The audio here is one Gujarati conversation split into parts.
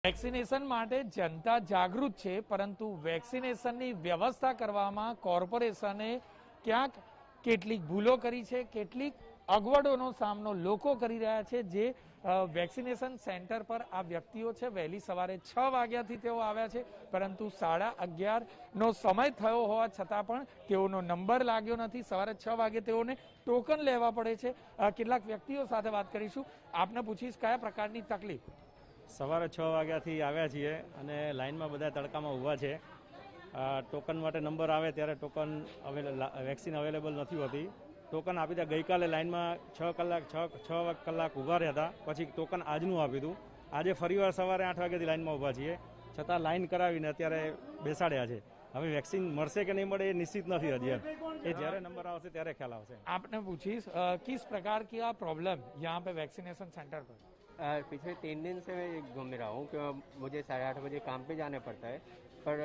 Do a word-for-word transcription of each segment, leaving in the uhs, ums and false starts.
વેક્સિનેશન માટે જનતા જાગૃત છે, પરંતુ વેક્સિનેશનની વ્યવસ્થા કરવામાં કોર્પોરેશને ક્યાંક કેટલીક ભૂલો કરી છે, કેટલીક અગવડોનો સામનો લોકો કરી રહ્યા છે। જે વેક્સિનેશન સેન્ટર પર આ વ્યક્તિઓ છે વહેલી સવારે છ વાગ્યાથી તેઓ આવ્યા છે, પરંતુ સાડા અગિયારનો સમય થયો હોવા છતાં પણ તેઓનો નંબર લાગ્યો નથી। સવારે છ વાગે તેઓને ટોકન લેવા પડે છે। કેટલાક વ્યક્તિઓ સાથે વાત કરીશું, આપને પૂછીશ કયા પ્રકારની તકલીફ। સવારે છ વાગ્યાથી આવ્યા છીએ અને લાઇનમાં બધા તડકામાં ઊભા છે। ટોકન માટે નંબર આવે ત્યારે ટોકન વેક્સિન અવેલેબલ નથી હોતી। ટોકન આપી ત્યાં ગઈકાલે લાઇનમાં છ કલાક છ છ કલાક ઊભા રહ્યા હતા, પછી ટોકન આજનું આપી હતું। આજે ફરીવાર સવારે આઠ વાગ્યાથી લાઇનમાં ઊભા છીએ, છતાં લાઇન કરાવીને અત્યારે બેસાડ્યા છે। હવે વેક્સિન મળશે કે નહીં મળે એ નિશ્ચિત નથી હજી, એ જ્યારે નંબર આવશે ત્યારે ખ્યાલ આવશે। आपने पूछीस किस प्रकार की आ प्रॉब्लम यहाँ पे वैक्सीनेशन सेंटर पर? आ, पिछले तीन दिन से मैं घूम रहा हूँ कि मुझे साढ़े आठ बजे काम पे जाना पड़ता है, पर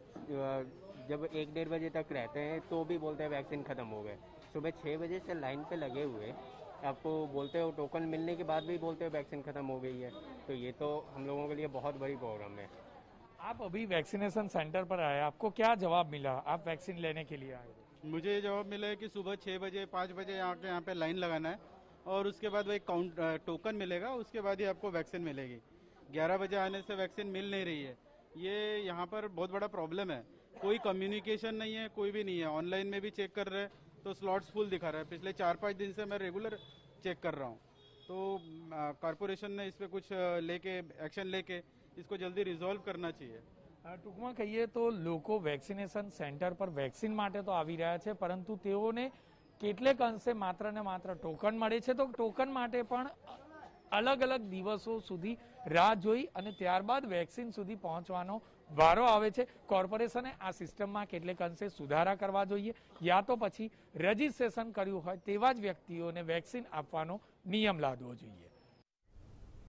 जब एक डेढ़ बजे तक रहते हैं तो भी बोलते हैं वैक्सीन ख़त्म हो गए। सुबह छः बजे से लाइन पे लगे हुए आपको बोलते हो टोकन मिलने के बाद भी बोलते हो वैक्सीन ख़त्म हो गई है, तो ये तो हम लोगों के लिए बहुत बड़ी प्रॉब्लम है। आप अभी वैक्सीनेशन सेंटर पर आए, आपको क्या जवाब मिला? आप वैक्सीन लेने के लिए आए? मुझे ये जवाब मिला है कि सुबह छः बजे पाँच बजे यहाँ के यहाँ पे लाइन लगाना है और उसके बाद वही काउंट टोकन मिलेगा, उसके बाद ही आपको वैक्सीन मिलेगी। ग्यारह बजे आने से वैक्सीन मिल नहीं रही है, ये यहाँ पर बहुत बड़ा प्रॉब्लम है। कोई कम्युनिकेशन नहीं है, कोई भी नहीं है। ऑनलाइन में भी चेक कर रहे हैं तो स्लॉट्स फुल दिखा रहा है। पिछले चार पाँच दिन से मैं रेगुलर चेक कर रहा हूँ, तो कॉरपोरेशन ने इस पर कुछ लेके एक्शन लेके इसको जल्दी रिजोल्व करना चाहिए। ટૂંકમાં કહીએ તો લોકો વેક્સિનેશન સેન્ટર પર વેક્સિન માટે તો આવી રહ્યા છે, પરંતુ તેઓને કેટલેક અંશે માત્ર ને માત્ર ટોકન મળે છે, તો ટોકન માટે પણ અલગ અલગ દિવસો સુધી રાહ જોઈ અને ત્યારબાદ વેક્સિન સુધી પહોંચવાનો વારો આવે છે। કોર્પોરેશને આ સિસ્ટમમાં કેટલેક અંશે સુધારા કરવા જોઈએ, યા તો પછી રજીસ્ટ્રેશન કર્યું હોય તેવા જ વ્યક્તિઓને વેક્સિન આપવાનો નિયમ લાદવો જોઈએ।